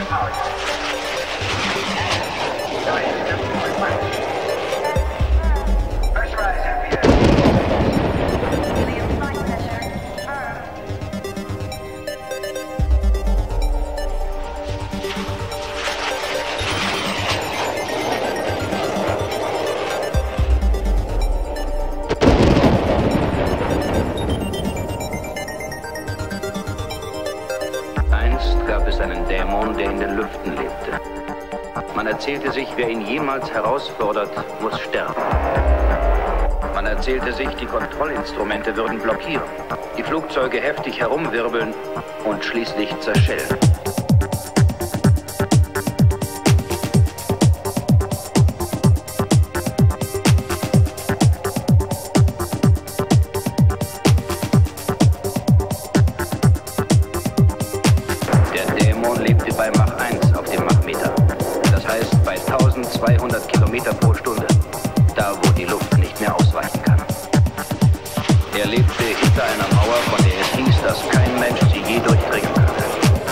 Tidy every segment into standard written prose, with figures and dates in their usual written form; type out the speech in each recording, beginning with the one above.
Man erzählte sich, wer ihn jemals herausfordert, muss sterben. Man erzählte sich, die Kontrollinstrumente würden blockieren, die Flugzeuge heftig herumwirbeln und schließlich zerschellen. Der Dämon lebte bei Mach 1 auf dem Machmeter. Das heißt bei 1200 Kilometer pro Stunde, da wo die Luft nicht mehr ausweichen kann. Er lebte hinter einer Mauer, von der es hieß, dass kein Mensch sie je durchdringen könne.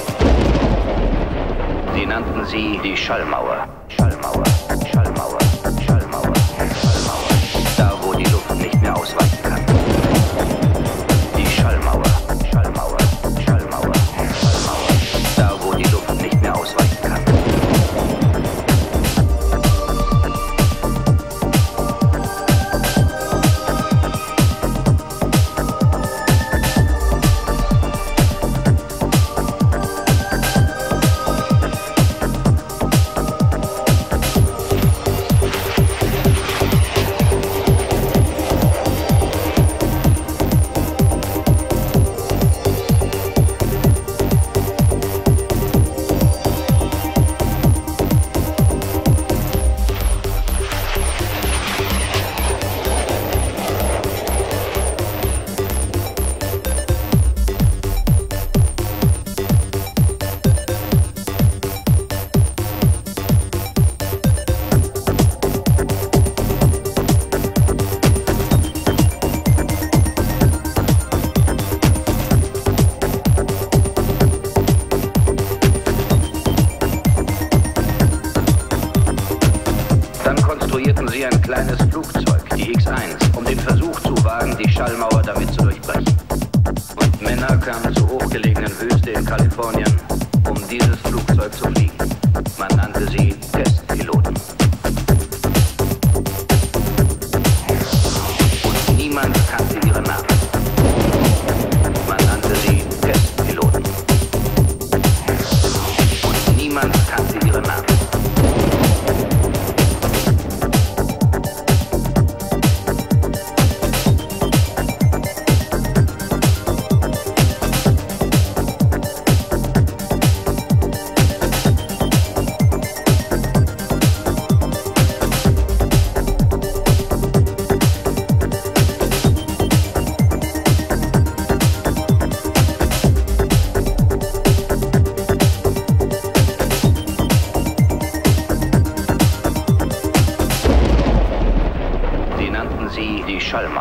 Sie nannten sie die Schallmauer. Schallmauer, Schallmauer, Schallmauer, Schallmauer. Da wo die Luft nicht mehr ausweichen kann. Die Schallmauer, Schallmauer, Schallmauer, Schallmauer. Da wo die Luft nicht mehr ausweichen kann. Konstruierten sie ein kleines Flugzeug, die X-1, um den Versuch zu wagen, die Schallmauer damit zu durchbrechen. Und Männer kamen zur hochgelegenen Wüste in Kalifornien, um dieses Flugzeug zu fliegen. Man nannte sie Testpiloten. Und niemand kannte ihre Namen. Man nannte sie Testpiloten. Und niemand kannte ihre Namen. Die Schallmauer.